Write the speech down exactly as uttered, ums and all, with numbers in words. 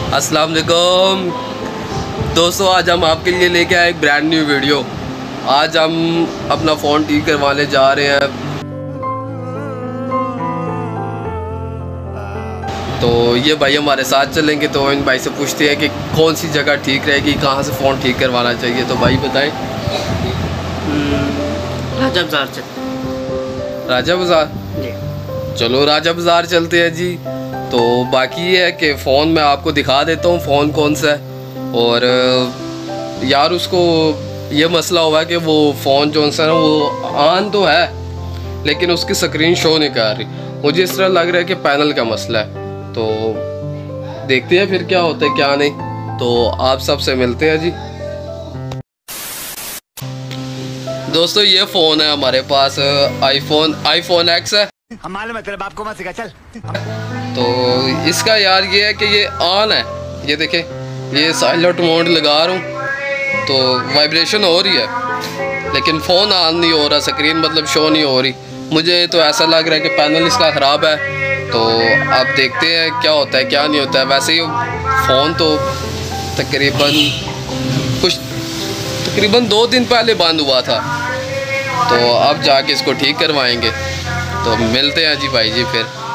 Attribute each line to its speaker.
Speaker 1: अस्सलाम वालेकुम दोस्तों, आज हम आपके लिए लेके आए एक ब्रांड न्यू वीडियो। आज हम अपना फ़ोन ठीक करवाने जा रहे हैं। तो ये भाई हमारे साथ चलेंगे, तो इन भाई से पूछते हैं कि कौन सी जगह ठीक रहेगी, कहाँ से फ़ोन ठीक करवाना चाहिए। तो भाई बताएं।
Speaker 2: राजा बाज़ार चलते
Speaker 1: राजा बाज़ार
Speaker 2: जी।
Speaker 1: चलो राजा बाज़ार चलते हैं जी। तो बाकी ये है कि फ़ोन मैं आपको दिखा देता हूँ फ़ोन कौन सा है। और यार उसको ये मसला हुआ है कि वो फ़ोन जो सा ना वो ऑन तो है लेकिन उसकी स्क्रीन शो नहीं कर रही। मुझे इस तरह लग रहा है कि पैनल का मसला है। तो देखते हैं फिर क्या होता है क्या नहीं। तो आप सबसे मिलते हैं जी। दोस्तों ये फ़ोन है हमारे पास, आईफोन आईफोन एक्स है।
Speaker 3: हमारे मतलब आपको मत सिखा चल।
Speaker 1: तो इसका यार ये है कि ये ऑन है, ये देखें, ये साइलेंट मोड लगा रहा हूँ तो वाइब्रेशन हो रही है लेकिन फ़ोन ऑन नहीं हो रहा, स्क्रीन मतलब शो नहीं हो रही। मुझे तो ऐसा लग रहा है कि पैनल इसका ख़राब है। तो अब देखते हैं क्या होता है क्या नहीं होता है। वैसे ही फ़ोन तो तकरीबन कुछ तकरीबन दो दिन पहले बंद हुआ था, तो अब जाके इसको ठीक करवाएंगे। तो मिलते हैं जी भाई जी फिर।